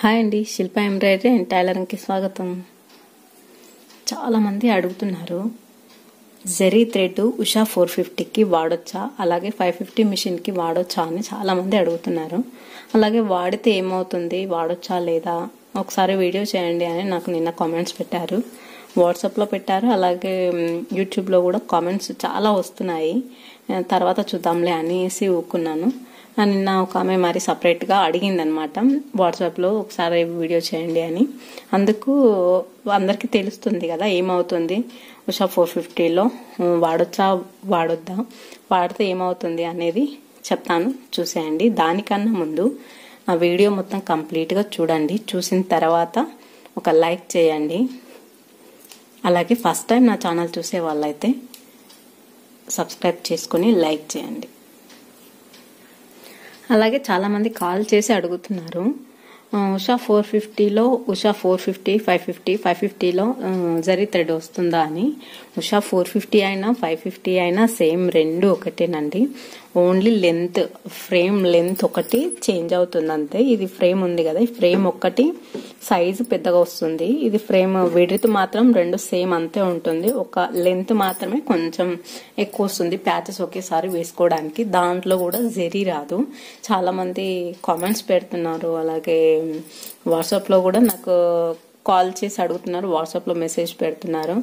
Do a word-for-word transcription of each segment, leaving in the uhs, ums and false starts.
Hi అండి, శిల్ప embroidery and టైలరింగ్కి స్వాగతం. చాలామంది అడుగుతున్నారు జరీ థ్రెడ్ ఉషా ఫోర్ ఫిఫ్టీకి వాడొచ్చా, అలాగే ఫైవ్ ఫిఫ్టీ మిషన్కి వాడొచ్చా అని చాలామంది అడుగుతున్నారు. అలాగే వాడితే ఏమవుతుంది, వాడొచ్చా లేదా ఒకసారి వీడియో చేయండి అని నాకు నిన్న కామెంట్స్ పెట్టారు, వాట్సాప్లో పెట్టారు, అలాగే యూట్యూబ్లో కూడా కామెంట్స్ చాలా వస్తున్నాయి. తర్వాత చూద్దాంలే అనేసి ఊరుకున్నాను. నిన్న ఒక ఆమె మరి సపరేట్గా అడిగిందనమాట వాట్సాప్లో ఒకసారి వీడియో చేయండి అని. అందుకు అందరికీ తెలుస్తుంది కదా ఏమవుతుంది, ఉషా ఫోర్ ఫిఫ్టీలో వాడొచ్చా వాడొద్దా, వాడితే ఏమవుతుంది అనేది చెప్తాను, చూసేయండి. దానికన్నా ముందు ఆ వీడియో మొత్తం కంప్లీట్గా చూడండి. చూసిన తర్వాత ఒక లైక్ చేయండి. అలాగే ఫస్ట్ టైం నా ఛానల్ చూసే వాళ్ళైతే సబ్స్క్రైబ్ చేసుకుని లైక్ చేయండి. అలాగే చాలామంది కాల్ చేసి అడుగుతున్నారు ఉషా ఫోర్ ఫిఫ్టీలో Usha four fifty five fifty five ఫిఫ్టీలో జరీ థ్రెడ్ వస్తుందా అని. ఉషా ఫోర్ ఫిఫ్టీ అయినా ఫైవ్ ఫిఫ్టీ అయినా సేమ్, రెండు ఒకటేనండి. ఓన్లీ లెంత్, ఫ్రేమ్ లెంత్ ఒకటి చేంజ్ అవుతుంది అంతే. ఇది ఫ్రేమ్ ఉంది కదా, ఈ ఫ్రేమ్ ఒక్కటి సైజు పెద్దగా వస్తుంది. ఇది ఫ్రేమ్ విడ్త్ మాత్రం రెండు సేమ్ అంతే ఉంటుంది, ఒక లెంత్ మాత్రమే కొంచెం ఎక్కువ వస్తుంది ప్యాచెస్ ఒకేసారి వేసుకోవడానికి. దాంట్లో కూడా జరీ రాదు. చాలా మంది కామెంట్స్ పెడుతున్నారు, అలాగే వాట్సాప్లో కూడా నాకు కాల్ చేసి అడుగుతున్నారు, వాట్సాప్లో మెసేజ్ పెడుతున్నారు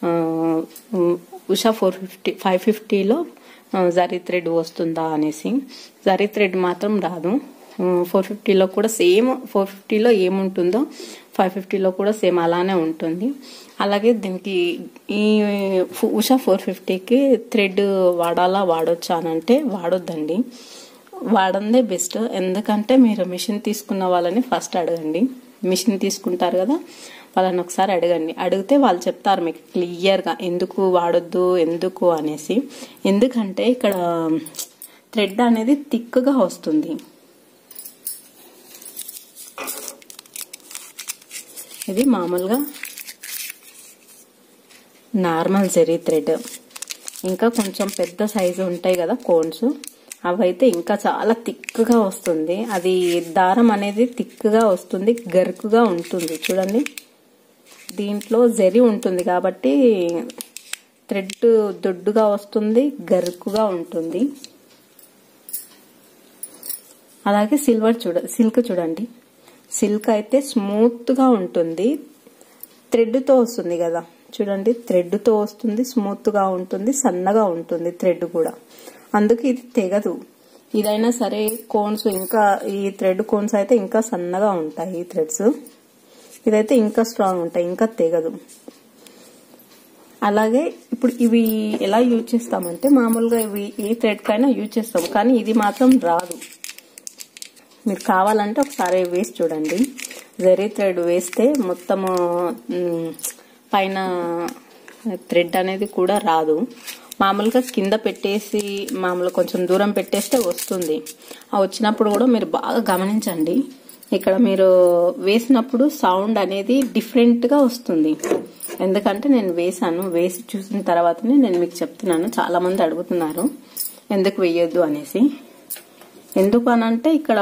ఉషా ఫోర్ ఫిఫ్టీ ఫైవ్ ఫిఫ్టీలో జరీ థ్రెడ్ వస్తుందా అనేసి. జరీ థ్రెడ్ మాత్రం రాదు. ఫోర్ ఫిఫ్టీలో కూడా సేమ్, ఫోర్ ఫిఫ్టీలో ఏముంటుందో ఫైవ్ ఫిఫ్టీలో కూడా సేమ్ అలానే ఉంటుంది. అలాగే దీనికి ఈ ఉషా ఫోర్ ఫిఫ్టీకి థ్రెడ్ వాడాలా వాడొచ్చా అని అంటే వాడొద్దండి, వాడందే బెస్ట్. ఎందుకంటే మీరు మిషన్ తీసుకున్న వాళ్ళని ఫస్ట్ అడగండి. మిషన్ తీసుకుంటారు కదా, వాళ్ళని ఒకసారి అడగండి. అడిగితే వాళ్ళు చెప్తారు మీకు క్లియర్గా ఎందుకు వాడొద్దు ఎందుకు అనేసి. ఎందుకంటే ఇక్కడ థ్రెడ్ అనేది థిక్గా వస్తుంది. ఇది మామూలుగా నార్మల్ జరీ థ్రెడ్. ఇంకా కొంచెం పెద్ద సైజు ఉంటాయి కదా కోన్స్, అవైతే ఇంకా చాలా థిక్గా వస్తుంది. అది దారం అనేది థిక్గా వస్తుంది, గరుకుగా ఉంటుంది. చూడండి, దీంట్లో జరీ ఉంటుంది కాబట్టి థ్రెడ్ దొడ్డుగా వస్తుంది, గరుకుగా ఉంటుంది. అలాగే సిల్వర్ చూడ సిల్క్ చూడండి, సిల్క్ అయితే స్మూత్గా ఉంటుంది, థ్రెడ్తో వస్తుంది కదా. చూడండి, థ్రెడ్తో వస్తుంది, స్మూత్గా ఉంటుంది, సన్నగా ఉంటుంది థ్రెడ్ కూడా. అందుకే ఇది తెగదు. ఇదైనా సరే కోన్స్, ఇంకా ఈ థ్రెడ్ కోన్స్ అయితే ఇంకా సన్నగా ఉంటాయి ఈ థ్రెడ్స్. ఇదైతే ఇంకా స్ట్రాంగ్ ఉంటాయి, ఇంకా తెగదు. అలాగే ఇప్పుడు ఇవి ఎలా యూజ్ చేస్తామంటే మామూలుగా ఇవి ఏ థ్రెడ్ కైనా యూజ్ చేస్తాం, కానీ ఇది మాత్రం రాదు. మీరు కావాలంటే ఒకసారి వేసి చూడండి. జరీ థ్రెడ్ వేస్తే మొత్తము పైన థ్రెడ్ అనేది కూడా రాదు. మామూలుగా కింద పెట్టేసి మామూలుగా కొంచెం దూరం పెట్టేస్తే వస్తుంది. ఆ వచ్చినప్పుడు కూడా మీరు బాగా గమనించండి, ఇక్కడ మీరు వేసినప్పుడు సౌండ్ అనేది డిఫరెంట్గా వస్తుంది. ఎందుకంటే నేను వేసాను, వేసి చూసిన తర్వాతనే నేను మీకు చెప్తున్నాను. చాలా మంది అడుగుతున్నారు ఎందుకు వేయొద్దు అనేసి. ఎందుకు అనంటే ఇక్కడ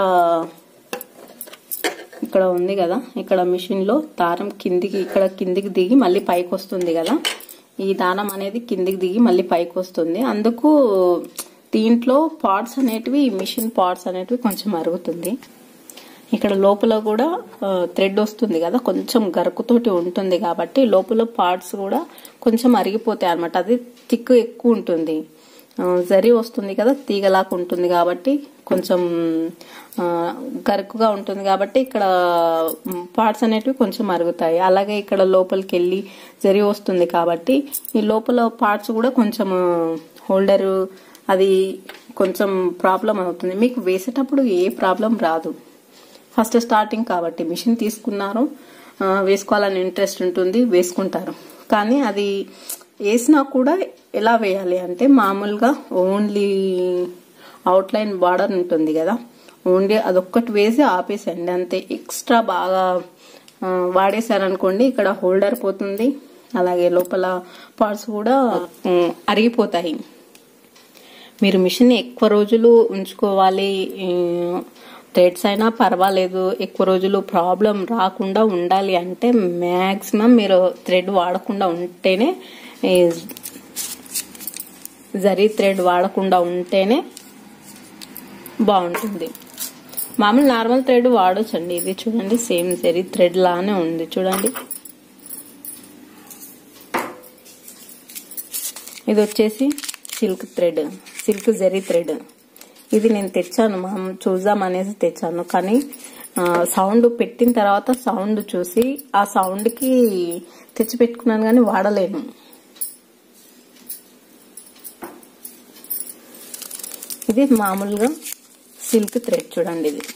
ఇక్కడ ఉంది కదా, ఇక్కడ మిషన్లో దారం కిందికి, ఇక్కడ కిందికి దిగి మళ్ళీ పైకి వస్తుంది కదా, ఈ దారం అనేది కిందికి దిగి మళ్ళీ పైకి వస్తుంది. అందుకు దీంట్లో పార్ట్స్ అనేటివి, మిషన్ పార్ట్స్ అనేటివి కొంచెం అరుగుతుంది. ఇక్కడ లోపల కూడా థ్రెడ్ వస్తుంది కదా, కొంచెం గరుకుతోటి ఉంటుంది కాబట్టి లోపల పార్ట్స్ కూడా కొంచెం అరిగిపోతాయి అన్నమాట. అది థిక్ ఎక్కువ ఉంటుంది, జరీ వస్తుంది కదా, తీగలాగా ఉంటుంది కాబట్టి కొంచెం గరుకుగా ఉంటుంది కాబట్టి ఇక్కడ పార్ట్స్ అనేటివి కొంచెం అరుగుతాయి. అలాగే ఇక్కడ లోపలికి వెళ్ళి జరీ వస్తుంది కాబట్టి ఈ లోపల పార్ట్స్ కూడా కొంచెం హోల్డర్ అది కొంచెం ప్రాబ్లం అవుతుంది. మీకు వేసేటప్పుడు ఏ ప్రాబ్లం రాదు, ఫస్ట్ స్టార్టింగ్ కాబట్టి. మిషన్ తీసుకున్నారు, వేసుకోవాలని ఇంట్రెస్ట్ ఉంటుంది, వేసుకుంటారు. కానీ అది వేసినా కూడా ఎలా వేయాలి అంటే మామూలుగా ఓన్లీ అవుట్లైన్ బార్డర్ ఉంటుంది కదా, ఓన్లీ అదొక్కటి వేసి ఆపేసండి అంతే. ఎక్స్ట్రా బాగా వాడేశారనుకోండి ఇక్కడ హోల్డర్ పోతుంది, అలాగే లోపల పార్ట్స్ కూడా అరిగిపోతాయి. మీరు మిషన్ ఎక్కువ రోజులు ఉంచుకోవాలి, థ్రెడ్స్ అయినా పర్వాలేదు, ఎక్కువ రోజులు ప్రాబ్లం రాకుండా ఉండాలి అంటే మ్యాక్సిమం మీరు థ్రెడ్ వాడకుండా ఉంటేనే, జరీ థ్రెడ్ వాడకుండా ఉంటేనే బాగుంటుంది. మామూలు నార్మల్ థ్రెడ్ వాడొచ్చండి. ఇది చూడండి సేమ్ జరీ థ్రెడ్ లానే ఉంది చూడండి. ఇది వచ్చేసి సిల్క్ థ్రెడ్, సిల్క్ జరీ థ్రెడ్. ఇది నేను తెచ్చాను, మా చూద్దాం అనేసి తెచ్చాను. కానీ సౌండ్ పెట్టిన తర్వాత సౌండ్ చూసి ఆ సౌండ్ కి తెచ్చి పెట్టుకున్నాను కానీ వాడలేను. ఇది మామూలుగా సిల్క్ థ్రెడ్ చూడండి. ఇది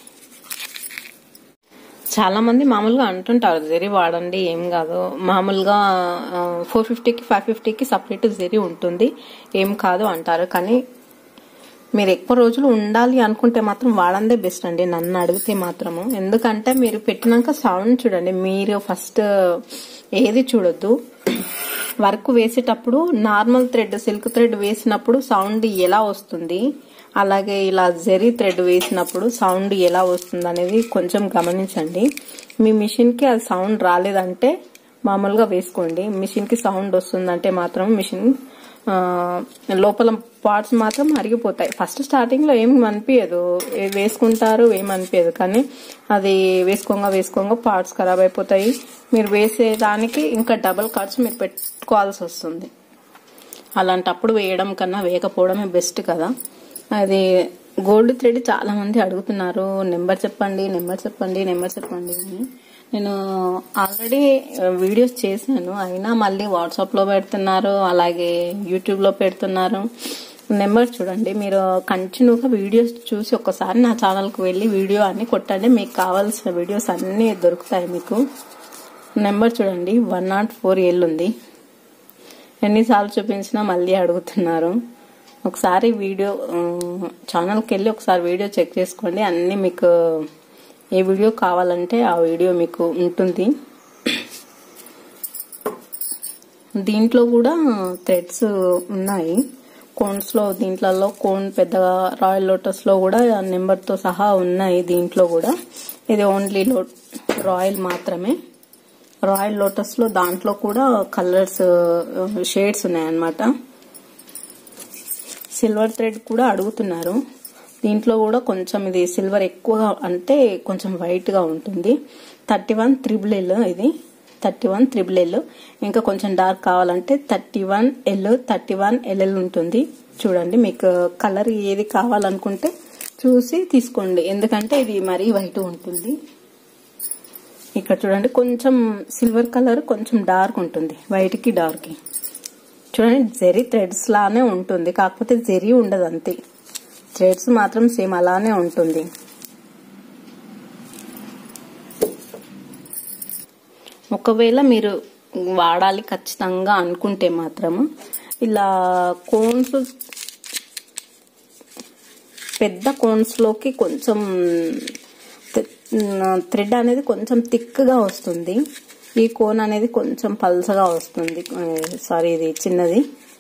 చాలా మంది మామూలుగా అంటుంటారు జరీ వాడండి ఏం కాదు, మామూలుగా ఫోర్ ఫిఫ్టీకి ఫైవ్ ఫిఫ్టీకి సపరేట్ జరీ ఉంటుంది ఏం కాదు అంటారు. కానీ మీరు ఎక్కువ రోజులు ఉండాలి అనుకుంటే మాత్రం వాడందే బెస్ట్ అండి నన్ను అడిగితే మాత్రము. ఎందుకంటే మీరు పెట్టినాక సౌండ్ చూడండి. మీరు ఫస్ట్ ఏది చూడొద్దు, వర్క్ వేసేటప్పుడు నార్మల్ థ్రెడ్ సిల్క్ థ్రెడ్ వేసినప్పుడు సౌండ్ ఎలా వస్తుంది, అలాగే ఇలా జరీ థ్రెడ్ వేసినప్పుడు సౌండ్ ఎలా వస్తుంది అనేది కొంచెం గమనించండి. మీ మిషన్ కి అది సౌండ్ రాలేదంటే మామూలుగా వేసుకోండి. మిషన్ కి సౌండ్ వస్తుందంటే మాత్రం మిషన్ లోపల పార్ట్స్ మాత్రం అరిగిపోతాయి. ఫస్ట్ స్టార్టింగ్ లో ఏం అనిపించదు, వేసుకుంటారు ఏం అనిపించదు. కానీ అది వేసుకోగా వేసుకోగా పార్ట్స్ ఖరాబ్ అయిపోతాయి. మీరు వేసేదానికి ఇంకా డబుల్ ఖర్చు మీరు పెట్టుకోవాల్సి వస్తుంది. అలాంటప్పుడు వేయడం కన్నా వేయకపోవడమే బెస్ట్ కదా. అది గోల్డ్ థ్రెడ్ చాలా మంది అడుగుతున్నారు, నెంబర్ చెప్పండి నెంబర్ చెప్పండి నెంబర్ చెప్పండి అని. నేను ఆల్రెడీ వీడియోస్ చేశాను, అయినా మళ్ళీ వాట్సాప్ లో పెడుతున్నారు, అలాగే యూట్యూబ్ లో పెడుతున్నారు. నెంబర్ చూడండి, మీరు కంటిన్యూగా వీడియోస్ చూసి ఒక్కసారి నా ఛానల్ కు వెళ్లి వీడియో అన్ని కొట్టండి, మీకు కావాల్సిన వీడియోస్ అన్ని దొరుకుతాయి మీకు. నెంబర్ చూడండి వన్ నాట్ ఫోర్ ఎల్ ఉంది. ఎన్నిసార్లు చూపించినా మళ్ళీ అడుగుతున్నారు. ఒకసారి వీడియో ఛానల్కి వెళ్ళి ఒకసారి వీడియో చెక్ చేసుకోండి, అన్ని మీకు ఏ వీడియో కావాలంటే ఆ వీడియో మీకు ఉంటుంది. దీంట్లో కూడా థ్రెడ్స్ ఉన్నాయి కోన్స్ లో. దీంట్లో కోన్ పెద్దగా రాయల్ లోటస్ లో కూడా నెంబర్ తో సహా ఉన్నాయి దీంట్లో కూడా. ఇది ఓన్లీ లో రాయల్ మాత్రమే. రాయల్ లోటస్ లో దాంట్లో కూడా కలర్స్ షేడ్స్ ఉన్నాయన్నమాట. సిల్వర్ థ్రెడ్ కూడా అడుగుతున్నారు. దీంట్లో కూడా కొంచెం ఇది సిల్వర్ ఎక్కువగా అంటే కొంచెం వైట్ గా ఉంటుంది. థర్టీ వన్ త్రిబుల్ ఎల్ ఇది థర్టీ వన్ త్రిబుల్ ఎల్. ఇంకా కొంచెం డార్క్ కావాలంటే thirty one L thirty one LL ఉంటుంది. చూడండి మీకు కలర్ ఏది కావాలనుకుంటే చూసి తీసుకోండి, ఎందుకంటే ఇది మరీ వైట్ ఉంటుంది. ఇక్కడ చూడండి కొంచెం సిల్వర్ కలర్ కొంచెం డార్క్ ఉంటుంది, వైట్ కి డార్క్ కి. చూడండి జరీ థ్రెడ్స్ లానే ఉంటుంది, కాకపోతే జరీ ఉండదు అంతే. థ్రెడ్స్ మాత్రం సేమ్ అలానే ఉంటుంది. ఒకవేళ మీరు వాడాలి ఖచ్చితంగా అనుకుంటే మాత్రము ఇలా కోన్స్ పెద్ద కోన్స్ లోకి కొంచెం థ్రెడ్ అనేది కొంచెం థిక్ గా వస్తుంది. ఈ కోన్ అనేది కొంచెం పల్సగా వస్తుంది. సారీ ఇది చిన్నది.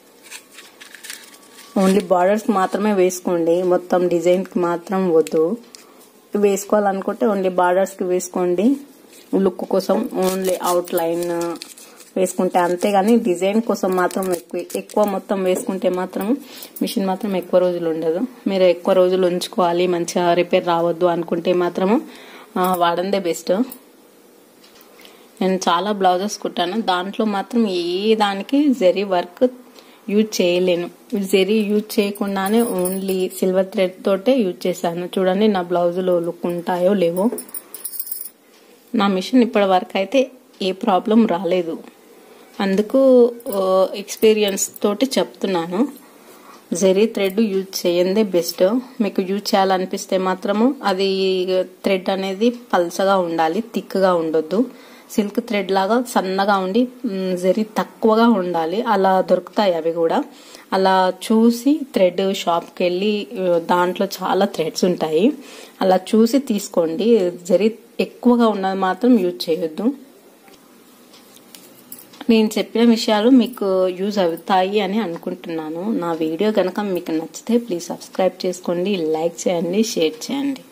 ఓన్లీ బార్డర్స్ మాత్రమే వేసుకోండి, మొత్తం డిజైన్ కి మాత్రం వద్దు. వేసుకోవాలనుకుంటే ఓన్లీ బార్డర్స్ కి వేసుకోండి, లుక్ కోసం ఓన్లీ అవుట్ లైన్ వేసుకుంటే అంతేగాని డిజైన్ కోసం మాత్రం ఎక్కువ ఎక్కువ మొత్తం వేసుకుంటే మాత్రం మిషన్ మాత్రం ఎక్కువ రోజులు ఉండదు. మీరు ఎక్కువ రోజులు ఉంచుకోవాలి, మంచిగా రిపేర్ రావద్దు అనుకుంటే మాత్రము వాడందే బెస్ట్. నేను చాలా బ్లౌజెస్ కుట్టాను, దాంట్లో మాత్రం ఏ దానికి జరీ వర్క్ యూజ్ చేయలేను. జరీ యూజ్ చేయకుండానే ఓన్లీ సిల్వర్ థ్రెడ్ తోటే యూజ్ చేశాను. చూడండి నా బ్లౌజులు లుక్ ఉంటాయో లేవో. నా మిషన్ ఇప్పటి వరకు అయితే ఏ ప్రాబ్లం రాలేదు, అందుకు ఎక్స్పీరియన్స్ తోటి చెప్తున్నాను. జరీ థ్రెడ్ యూజ్ చేయందే బెస్ట్. మీకు యూజ్ చేయాలనిపిస్తే మాత్రము అది థ్రెడ్ అనేది పల్చగా ఉండాలి, థిక్గా ఉండొద్దు. సిల్క్ థ్రెడ్ లాగా సన్నగా ఉండి జరీ తక్కువగా ఉండాలి, అలా దొరుకుతాయి అవి కూడా. అలా చూసి థ్రెడ్ షాప్కి వెళ్ళి దాంట్లో చాలా థ్రెడ్స్ ఉంటాయి, అలా చూసి తీసుకోండి. జరీ ఎక్కువగా ఉన్నది మాత్రం యూజ్ చేయొద్దు. నేను చెప్పిన విషయాలు మీకు యూజ్ అవుతాయి అని అనుకుంటున్నాను. నా వీడియో కనుక మీకు నచ్చితే ప్లీజ్ సబ్స్క్రైబ్ చేసుకోండి, లైక్ చేయండి, షేర్ చేయండి.